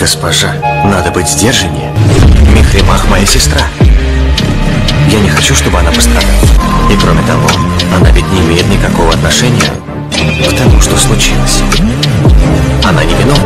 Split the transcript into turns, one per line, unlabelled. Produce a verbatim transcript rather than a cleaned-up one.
Госпожа, надо быть сдержаннее. Мехримах моя сестра. Я не хочу, чтобы она пострадала. И кроме того, она ведь не имеет никакого отношения к тому, что случилось. Она невиновна.